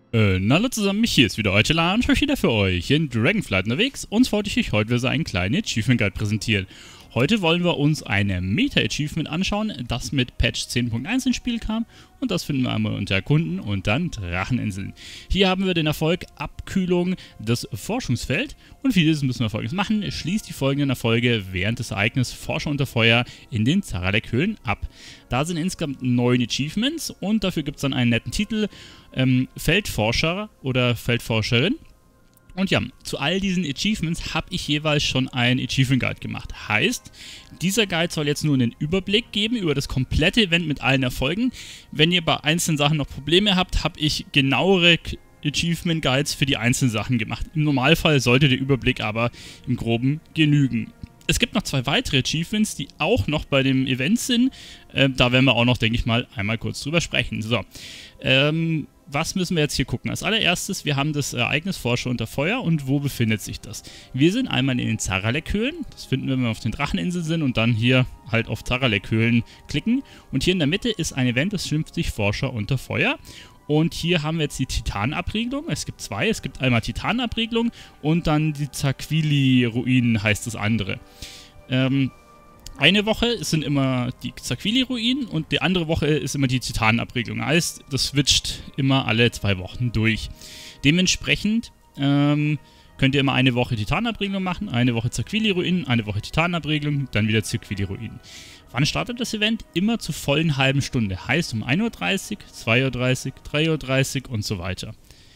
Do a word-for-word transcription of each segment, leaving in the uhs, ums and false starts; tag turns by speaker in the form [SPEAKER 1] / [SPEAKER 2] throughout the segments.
[SPEAKER 1] Äh, na hallo zusammen, hier ist wieder Eutela und ich bin wieder für euch in Dragonflight unterwegs und wollte ich euch heute wieder so einen kleinen Achievement Guide präsentieren. Heute wollen wir uns eine Meta-Achievement anschauen, das mit Patch zehn Punkt eins ins Spiel kam und das finden wir einmal unter Erkunden und dann Dracheninseln. Hier haben wir den Erfolg Abkühlung des Forschungsfelds und für dieses müssen wir Folgendes machen: Schließt die folgenden Erfolge während des Ereignisses Forscher unter Feuer in den Zaralek-Höhlen ab. Da sind insgesamt neun Achievements und dafür gibt es dann einen netten Titel, ähm, Feldforscher oder Feldforscherin. Und ja, zu all diesen Achievements habe ich jeweils schon einen Achievement Guide gemacht. Heißt, dieser Guide soll jetzt nur einen Überblick geben über das komplette Event mit allen Erfolgen. Wenn ihr bei einzelnen Sachen noch Probleme habt, habe ich genauere Achievement Guides für die einzelnen Sachen gemacht. Im Normalfall sollte der Überblick aber im Groben genügen. Es gibt noch zwei weitere Achievements, die auch noch bei dem Event sind. Äh, da werden wir auch noch, denke ich mal, einmal kurz drüber sprechen. So, ähm... was müssen wir jetzt hier gucken? Als allererstes, wir haben das Ereignis Forscher unter Feuer und wo befindet sich das? Wir sind einmal in den Zaralek-Höhlen, das finden wir, wenn wir auf den Dracheninseln sind und dann hier halt auf Zaralek-Höhlen klicken. Und hier in der Mitte ist ein Event, das schimpft sich Forscher unter Feuer. Und hier haben wir jetzt die Titanabriegelung. Es gibt zwei, es gibt einmal Titanabriegelung und dann die Zaquili-Ruinen heißt das andere. Ähm... Eine Woche sind immer die Zaquili-Ruinen und die andere Woche ist immer die Titanenabregelung. Heißt, das switcht immer alle zwei Wochen durch. Dementsprechend ähm, könnt ihr immer eine Woche Titanenabregelung machen, eine Woche Zaquili-Ruinen, eine Woche Titanenabregelung, dann wieder Zaquili-Ruinen. Wann startet das Event? Immer zur vollen halben Stunde. Heißt um ein Uhr dreißig, zwei Uhr dreißig, drei Uhr dreißig und so weiter.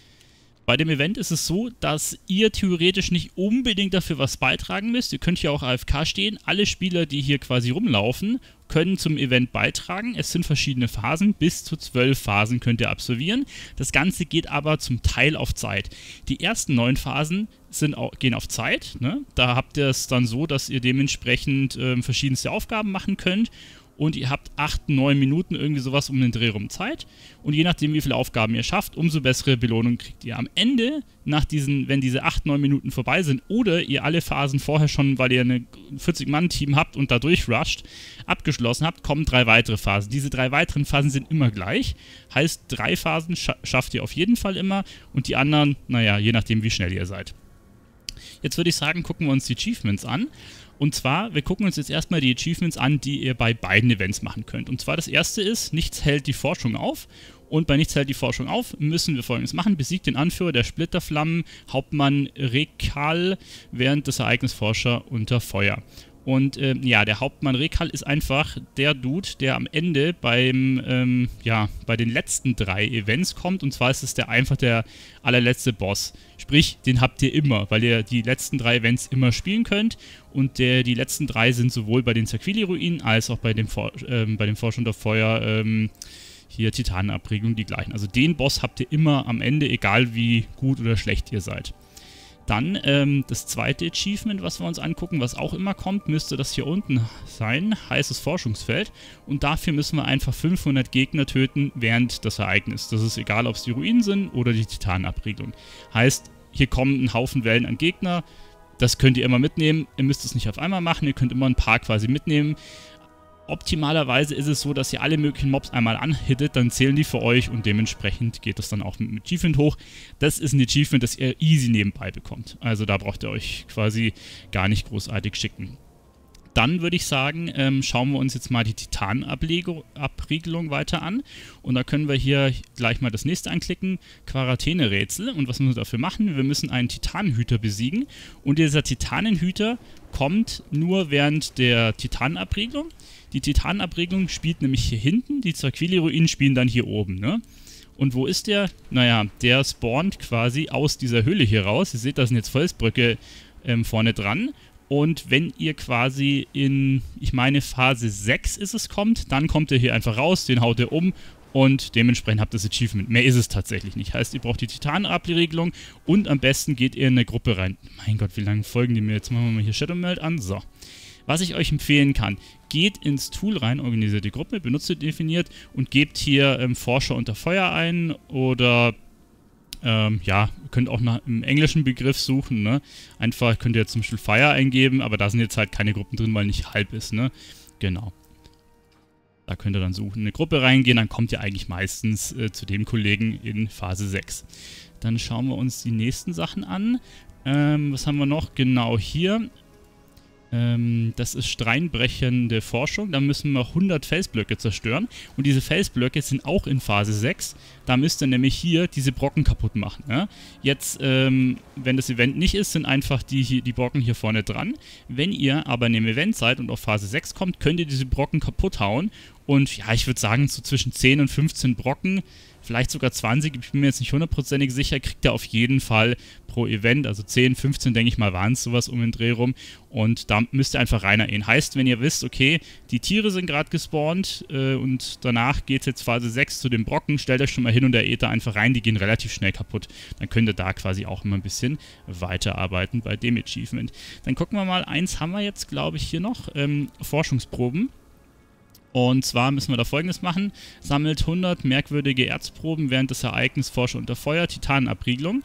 [SPEAKER 1] Bei dem Event ist es so, dass ihr theoretisch nicht unbedingt dafür was beitragen müsst. Ihr könnt hier auch A F K stehen. Alle Spieler, die hier quasi rumlaufen, können zum Event beitragen. Es sind verschiedene Phasen. Bis zu zwölf Phasen könnt ihr absolvieren. Das Ganze geht aber zum Teil auf Zeit. Die ersten neun Phasen sind auch, gehen auf Zeit. Ne? Da habt ihr es dann so, dass ihr dementsprechend äh, verschiedenste Aufgaben machen könnt. Und ihr habt acht, neun Minuten irgendwie sowas um den Dreh rum Zeit. Und je nachdem, wie viele Aufgaben ihr schafft, umso bessere Belohnung kriegt ihr. Am Ende, nach diesen, wenn diese acht, neun Minuten vorbei sind oder ihr alle Phasen vorher schon, weil ihr ein vierzig Mann Team habt und da durchrusht, abgeschlossen habt, kommen drei weitere Phasen. Diese drei weiteren Phasen sind immer gleich. Heißt, drei Phasen scha schafft ihr auf jeden Fall immer und die anderen, naja, je nachdem, wie schnell ihr seid. Jetzt würde ich sagen, gucken wir uns die Achievements an. Und zwar, wir gucken uns jetzt erstmal die Achievements an, die ihr bei beiden Events machen könnt. Und zwar das erste ist, nichts hält die Forschung auf. Und bei nichts hält die Forschung auf, müssen wir Folgendes machen: Besiegt den Anführer der Splitterflammen, Hauptmann Rekal, während des Ereignisses Forscher unter Feuer. Und ähm, ja, der Hauptmann Rekal ist einfach der Dude, der am Ende beim, ähm, ja, bei den letzten drei Events kommt. Und zwar ist es der einfach der allerletzte Boss. Sprich, den habt ihr immer, weil ihr die letzten drei Events immer spielen könnt. Und der, die letzten drei sind sowohl bei den Zaquili-Ruinen als auch bei dem, For ähm, bei dem Forscher unter Feuer, ähm, hier Titanenabriegelung, die gleichen. Also den Boss habt ihr immer am Ende, egal wie gut oder schlecht ihr seid. Dann ähm, das zweite Achievement, was wir uns angucken, was auch immer kommt, müsste das hier unten sein, heißes Forschungsfeld. Und dafür müssen wir einfach fünfhundert Gegner töten während des Ereignisses. Das ist egal, ob es die Ruinen sind oder die Titanenabriegelung. Heißt, hier kommen ein Haufen Wellen an Gegner. Das könnt ihr immer mitnehmen. Ihr müsst es nicht auf einmal machen, ihr könnt immer ein paar quasi mitnehmen. Optimalerweise ist es so, dass ihr alle möglichen Mobs einmal anhittet, dann zählen die für euch und dementsprechend geht das dann auch mit dem Achievement hoch. Das ist ein Achievement, das ihr easy nebenbei bekommt. Also da braucht ihr euch quasi gar nicht großartig schicken. Dann würde ich sagen, ähm, schauen wir uns jetzt mal die Titanabriegelung weiter an. Und da können wir hier gleich mal das nächste anklicken, Quarantäne-Rätsel. Und was müssen wir dafür machen? Wir müssen einen Titanenhüter besiegen. Und dieser Titanenhüter kommt nur während der Titanabriegelung. Die Titanabriegelung spielt nämlich hier hinten, die Zaquili-Ruinen spielen dann hier oben, ne? Und wo ist der? Naja, der spawnt quasi aus dieser Höhle hier raus. Ihr seht, da sind jetzt Felsbröcke ähm, vorne dran. Und wenn ihr quasi in, ich meine Phase sechs ist es kommt, dann kommt er hier einfach raus, den haut ihr um und dementsprechend habt ihr das Achievement. Mehr ist es tatsächlich nicht. Heißt, ihr braucht die Titanenabregelung und am besten geht ihr in eine Gruppe rein. Mein Gott, wie lange folgen die mir? Jetzt machen wir mal hier Shadow Meld an. So. Was ich euch empfehlen kann, geht ins Tool rein, organisiert die Gruppe, benutzt definiert und gebt hier ähm, Forscher unter Feuer ein oder Ähm, ja, ihr könnt auch nach einem englischen Begriff suchen, ne? Einfach könnt ihr zum Beispiel Fire eingeben, aber da sind jetzt halt keine Gruppen drin, weil nicht halb ist, ne? Genau. Da könnt ihr dann suchen, eine Gruppe reingehen, dann kommt ihr eigentlich meistens äh, zu dem Kollegen in Phase sechs. Dann schauen wir uns die nächsten Sachen an. Ähm, was haben wir noch? Genau hier. Ähm, das ist steinbrechende Forschung. Da müssen wir hundert Felsblöcke zerstören. Und diese Felsblöcke sind auch in Phase sechs. Da müsst ihr nämlich hier diese Brocken kaputt machen. Ja? Jetzt, ähm, wenn das Event nicht ist, sind einfach die, hier, die Brocken hier vorne dran. Wenn ihr aber in dem Event seid und auf Phase sechs kommt, könnt ihr diese Brocken kaputt hauen. Und ja, ich würde sagen, so zwischen zehn und fünfzehn Brocken, vielleicht sogar zwanzig, ich bin mir jetzt nicht hundertprozentig sicher, kriegt ihr auf jeden Fall pro Event. Also zehn, fünfzehn, denke ich mal, waren es sowas um den Dreh rum. Und da müsst ihr einfach reingehen. Heißt, wenn ihr wisst, okay, die Tiere sind gerade gespawnt äh, und danach geht es jetzt Phase sechs zu den Brocken, stellt euch schon mal hin und der Äther einfach rein, die gehen relativ schnell kaputt. Dann könnt ihr da quasi auch immer ein bisschen weiterarbeiten bei dem Achievement. Dann gucken wir mal, eins haben wir jetzt, glaube ich, hier noch, ähm, Forschungsproben. Und zwar müssen wir da Folgendes machen. Sammelt hundert merkwürdige Erzproben während des Ereignisses Forsche unter Feuer, Titanenabriegelung.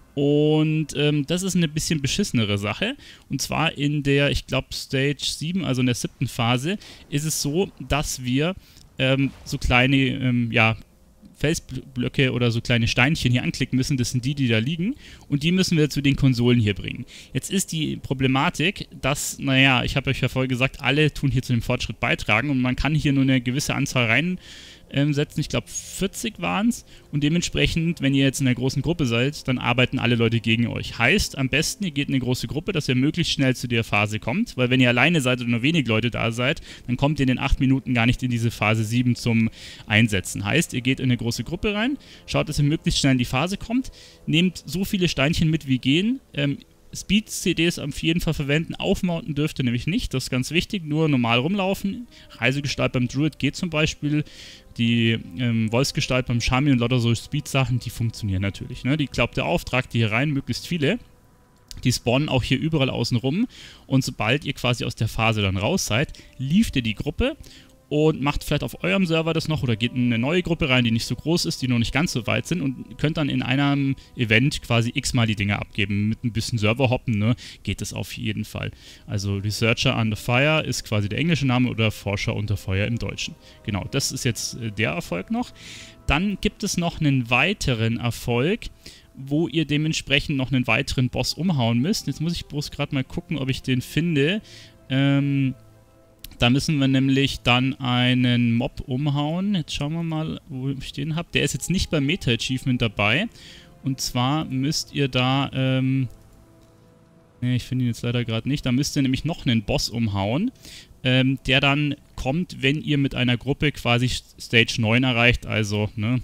[SPEAKER 1] Und ähm, das ist eine bisschen beschissenere Sache. Und zwar in der, ich glaube, Stage sieben, also in der siebten Phase, ist es so, dass wir ähm, so kleine, ähm, ja, Felsblöcke oder so kleine Steinchen hier anklicken müssen. Das sind die, die da liegen. Und die müssen wir zu den Konsolen hier bringen. Jetzt ist die Problematik, dass, naja, ich habe euch ja vorher gesagt, alle tun hier zu dem Fortschritt beitragen und man kann hier nur eine gewisse Anzahl rein ähm, setzen. Ich glaube, vierzig waren es. Und dementsprechend, wenn ihr jetzt in einer großen Gruppe seid, dann arbeiten alle Leute gegen euch. Heißt, am besten, ihr geht in eine große Gruppe, dass ihr möglichst schnell zu der Phase kommt. Weil wenn ihr alleine seid oder nur wenig Leute da seid, dann kommt ihr in den acht Minuten gar nicht in diese Phase sieben zum Einsetzen. Heißt, ihr geht in eine große Gruppe rein, schaut, dass ihr möglichst schnell in die Phase kommt, nehmt so viele Steinchen mit wie gehen, ähm, Speed-C Ds auf jeden Fall verwenden, aufmounten dürft ihr nämlich nicht, das ist ganz wichtig, nur normal rumlaufen. Reisegestalt beim Druid geht zum Beispiel, die ähm, Wolfsgestalt beim Shami und lauter so Speed-Sachen, die funktionieren natürlich. Ne? Die klappt ihr auf, tragt die hier rein, möglichst viele. Die spawnen auch hier überall außen rum und sobald ihr quasi aus der Phase dann raus seid, lieft ihr die Gruppe und macht vielleicht auf eurem Server das noch oder geht in eine neue Gruppe rein, die nicht so groß ist, die noch nicht ganz so weit sind und könnt dann in einem Event quasi x-mal die Dinge abgeben. Mit ein bisschen Serverhoppen, ne, geht es auf jeden Fall. Also Researcher Under Fire ist quasi der englische Name oder Forscher unter Feuer im Deutschen. Genau, das ist jetzt äh, der Erfolg noch. Dann gibt es noch einen weiteren Erfolg, wo ihr dementsprechend noch einen weiteren Boss umhauen müsst. Jetzt muss ich bloß gerade mal gucken, ob ich den finde. Ähm... Da müssen wir nämlich dann einen Mob umhauen. Jetzt schauen wir mal, wo ich den habe. Der ist jetzt nicht beim Meta-Achievement dabei. Und zwar müsst ihr da, ähm... Ne, ich finde ihn jetzt leider gerade nicht. Da müsst ihr nämlich noch einen Boss umhauen, ähm, der dann kommt, wenn ihr mit einer Gruppe quasi Stage neun erreicht. Also, ne...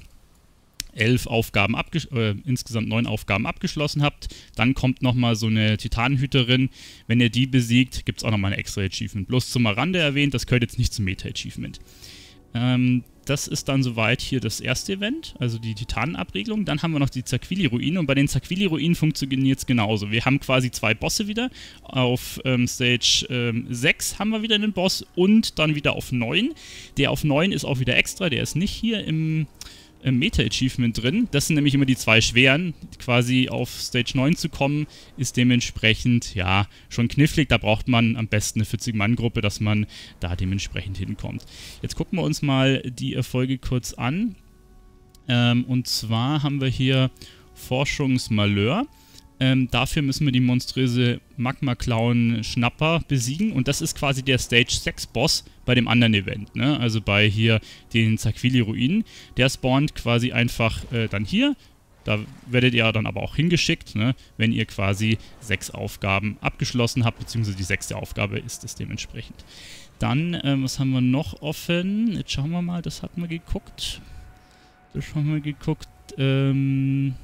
[SPEAKER 1] elf Aufgaben, äh, insgesamt neun Aufgaben abgeschlossen habt. Dann kommt nochmal so eine Titanenhüterin. Wenn ihr die besiegt, gibt es auch nochmal ein extra Achievement. Bloß zum Rande erwähnt, das gehört jetzt nicht zum Meta-Achievement. Ähm, das ist dann soweit hier das erste Event, also die Titanenabriegelung. Dann haben wir noch die Zaquili-Ruinen und bei den Zaquili-Ruinen funktioniert es genauso. Wir haben quasi zwei Bosse wieder. Auf ähm, Stage ähm, sechs haben wir wieder einen Boss und dann wieder auf neun. Der auf neun ist auch wieder extra, der ist nicht hier im im Meta-Achievement drin. Das sind nämlich immer die zwei schweren. Quasi auf Stage neun zu kommen, ist dementsprechend, ja, schon knifflig. Da braucht man am besten eine vierzig-Mann-Gruppe, dass man da dementsprechend hinkommt. Jetzt gucken wir uns mal die Erfolge kurz an. Ähm, und zwar haben wir hier Forschungsmalheur. Ähm, dafür müssen wir die monströse Magma-Clown-Schnapper besiegen und das ist quasi der Stage sechs Boss bei dem anderen Event, ne? Also bei hier den Zaquili-Ruinen. Der spawnt quasi einfach äh, dann hier. Da werdet ihr dann aber auch hingeschickt, ne? Wenn ihr quasi sechs Aufgaben abgeschlossen habt, beziehungsweise die sechste Aufgabe ist es dementsprechend. Dann, ähm, was haben wir noch offen? Jetzt schauen wir mal, das hatten wir geguckt. Das haben wir geguckt, ähm...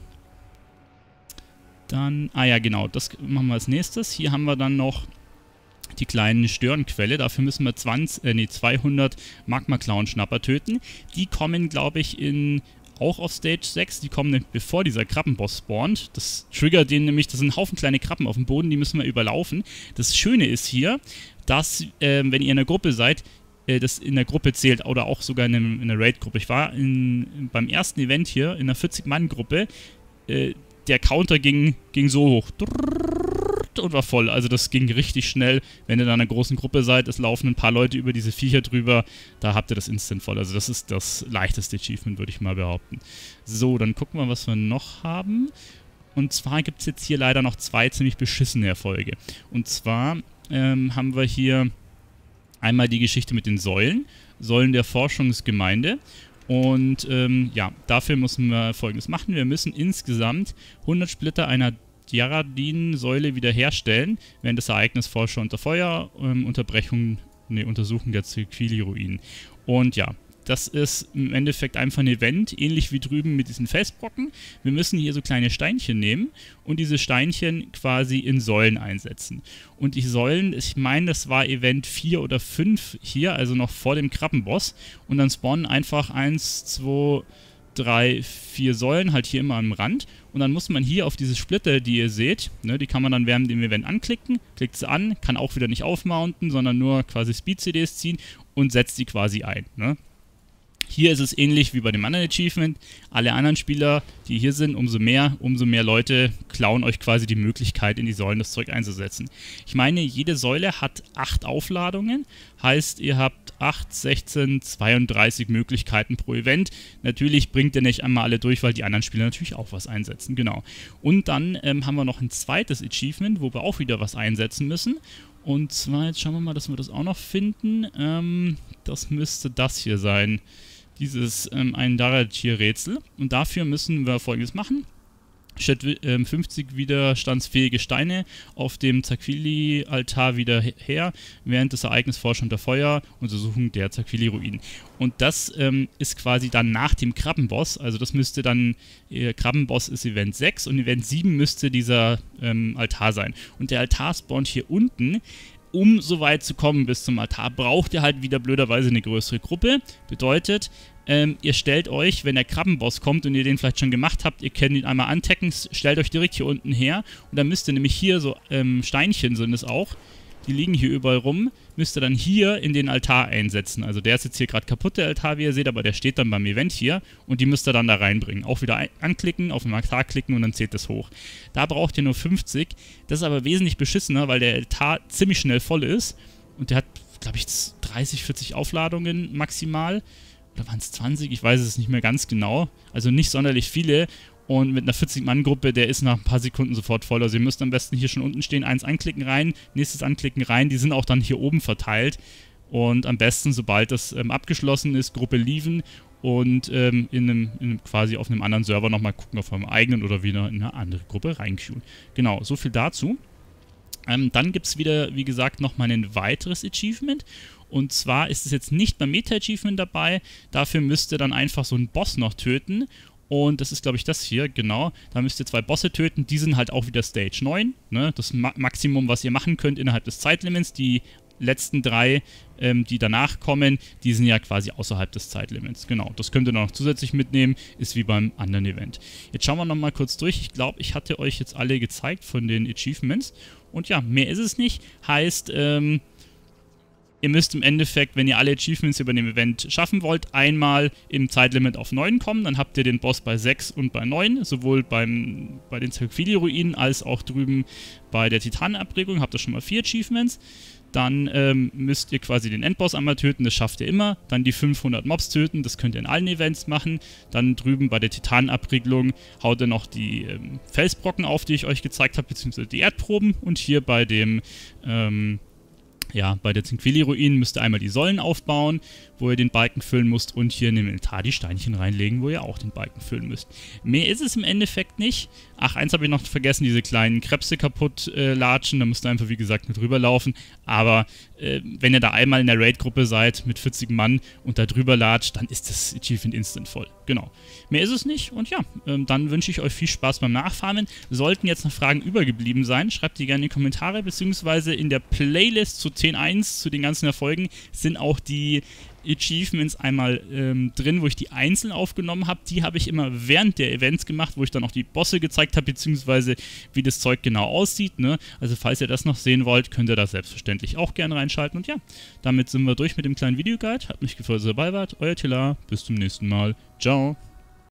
[SPEAKER 1] Dann, ah ja genau, das machen wir als nächstes. Hier haben wir dann noch die kleine Störenquelle. Dafür müssen wir zwanzig, äh, nee, zweihundert Magma-Clown-Schnapper töten. Die kommen, glaube ich, in auch auf Stage sechs. Die kommen bevor dieser Krabbenboss spawnt. Das triggert den nämlich, das sind ein Haufen kleine Krabben auf dem Boden, die müssen wir überlaufen. Das Schöne ist hier, dass, äh, wenn ihr in einer Gruppe seid, äh, das in der Gruppe zählt oder auch sogar in, einem, in einer Raid-Gruppe. Ich war in, beim ersten Event hier in einer vierzig-Mann-Gruppe, äh, der Counter ging, ging so hoch. zack und war voll. Also das ging richtig schnell, wenn ihr in einer großen Gruppe seid, es laufen ein paar Leute über diese Viecher drüber, da habt ihr das instant voll. Also das ist das leichteste Achievement, würde ich mal behaupten. So, dann gucken wir, was wir noch haben. Und zwar gibt es jetzt hier leider noch zwei ziemlich beschissene Erfolge. Und zwar ähm, haben wir hier einmal die Geschichte mit den Säulen. Säulen der Forschungsgemeinde. Und ähm, ja, dafür müssen wir Folgendes machen. Wir müssen insgesamt hundert Splitter einer Djaradin-Säule wiederherstellen, während das Ereignis Forscher unter Feuer, ähm, Unterbrechung, ne, Untersuchung der Zirquili-Ruinen. Und ja, das ist im Endeffekt einfach ein Event, ähnlich wie drüben mit diesen Felsbrocken. Wir müssen hier so kleine Steinchen nehmen und diese Steinchen quasi in Säulen einsetzen. Und die Säulen, ich meine, das war Event vier oder fünf hier, also noch vor dem Krabbenboss. Und dann spawnen einfach eins, zwei, drei, vier Säulen halt hier immer am Rand. Und dann muss man hier auf diese Splitter, die ihr seht, ne, die kann man dann während dem Event anklicken, klickt sie an, kann auch wieder nicht aufmounten, sondern nur quasi Speed-C Ds ziehen und setzt sie quasi ein, ne. Hier ist es ähnlich wie bei dem anderen Achievement. Alle anderen Spieler, die hier sind, umso mehr, umso mehr Leute klauen euch quasi die Möglichkeit, in die Säulen das Zeug einzusetzen. Ich meine, jede Säule hat acht Aufladungen. Heißt, ihr habt acht, sechzehn, zweiunddreißig Möglichkeiten pro Event. Natürlich bringt ihr nicht einmal alle durch, weil die anderen Spieler natürlich auch was einsetzen. Genau. Und dann ähm, haben wir noch ein zweites Achievement, wo wir auch wieder was einsetzen müssen. Und zwar, jetzt schauen wir mal, dass wir das auch noch finden. Ähm, das müsste das hier sein. Dieses ähm, ein Daratir-Rätsel. Und dafür müssen wir Folgendes machen. Stellt ähm, fünfzig widerstandsfähige Steine auf dem Zirquili-Altar wieder her, während des Ereignisses Forscher unter Feuer, Untersuchung der Zirquili-Ruinen. Und das ähm, ist quasi dann nach dem Krabbenboss, also das müsste dann, äh, Krabbenboss ist Event sechs und Event sieben müsste dieser ähm, Altar sein. Und der Altar spawnt hier unten. Um so weit zu kommen bis zum Altar, braucht ihr halt wieder blöderweise eine größere Gruppe. Bedeutet, ähm, ihr stellt euch, wenn der Krabbenboss kommt und ihr den vielleicht schon gemacht habt, ihr könnt ihn einmal antacken, stellt euch direkt hier unten her. Und dann müsst ihr nämlich hier so ähm, Steinchen sind es auch, die liegen hier überall rum, müsst ihr dann hier in den Altar einsetzen. Also der ist jetzt hier gerade kaputt, der Altar, wie ihr seht, aber der steht dann beim Event hier und die müsst ihr dann da reinbringen. Auch wieder ein anklicken, auf den Altar klicken und dann zählt das hoch. Da braucht ihr nur fünfzig. Das ist aber wesentlich beschissener, weil der Altar ziemlich schnell voll ist und der hat, glaube ich, dreißig, vierzig Aufladungen maximal. Oder waren es zwanzig? Ich weiß es nicht mehr ganz genau. Also nicht sonderlich viele. Und mit einer vierzig-Mann-Gruppe, der ist nach ein paar Sekunden sofort voll. Also ihr müsst am besten hier schon unten stehen, eins anklicken rein, nächstes anklicken rein. Die sind auch dann hier oben verteilt. Und am besten, sobald das ähm, abgeschlossen ist, Gruppe leaven und ähm, in einem, in einem, quasi auf einem anderen Server nochmal gucken, auf eurem eigenen oder wieder in eine andere Gruppe reinqueuen. Genau, so viel dazu. Ähm, dann gibt es wieder, wie gesagt, nochmal ein weiteres Achievement. Und zwar ist es jetzt nicht beim Meta-Achievement dabei. Dafür müsst ihr dann einfach so einen Boss noch töten. Und das ist, glaube ich, das hier, genau. Da müsst ihr zwei Bosse töten. Die sind halt auch wieder Stage neun. Ne? Das Ma Maximum, was ihr machen könnt innerhalb des Zeitlimits. Die letzten drei, ähm, die danach kommen, die sind ja quasi außerhalb des Zeitlimits. Genau, das könnt ihr noch zusätzlich mitnehmen. Ist wie beim anderen Event. Jetzt schauen wir nochmal kurz durch. Ich glaube, ich hatte euch jetzt alle gezeigt von den Achievements. Und ja, mehr ist es nicht. Heißt, ähm... ihr müsst im Endeffekt, wenn ihr alle Achievements über dem Event schaffen wollt, einmal im Zeitlimit auf neun kommen. Dann habt ihr den Boss bei sechs und bei neun. Sowohl beim, bei den Zirquili-Ruinen als auch drüben bei der Titanenabregung habt ihr schon mal vier Achievements. Dann ähm, müsst ihr quasi den Endboss einmal töten, das schafft ihr immer. Dann die fünfhundert Mobs töten, das könnt ihr in allen Events machen. Dann drüben bei der Titanenabregelung haut ihr noch die ähm, Felsbrocken auf, die ich euch gezeigt habe, beziehungsweise die Erdproben. Und hier bei dem... Ähm, Ja, bei der Zirquili-Ruinen müsst ihr einmal die Säulen aufbauen, wo ihr den Balken füllen müsst und hier in den Inventar die Steinchen reinlegen, wo ihr auch den Balken füllen müsst. Mehr ist es im Endeffekt nicht. Ach, eins habe ich noch vergessen, diese kleinen Krebse kaputt äh, latschen, da müsst ihr einfach, wie gesagt, mit rüberlaufen. Aber äh, wenn ihr da einmal in der Raid-Gruppe seid mit vierzig Mann und da drüber latscht, dann ist das Achievement instant voll. Genau. Mehr ist es nicht und ja, ähm, dann wünsche ich euch viel Spaß beim Nachfarmen. Sollten jetzt noch Fragen übergeblieben sein, schreibt die gerne in die Kommentare, beziehungsweise in der Playlist zu zehn Punkt eins, zu den ganzen Erfolgen, sind auch die Achievements einmal ähm, drin, wo ich die einzeln aufgenommen habe. Die habe ich immer während der Events gemacht, wo ich dann auch die Bosse gezeigt habe, beziehungsweise wie das Zeug genau aussieht. Ne? Also falls ihr das noch sehen wollt, könnt ihr da selbstverständlich auch gerne reinschalten. Und ja, damit sind wir durch mit dem kleinen Videoguide. Hat mich gefreut, dass ihr dabei wart. Euer Tila, bis zum nächsten Mal. Ciao.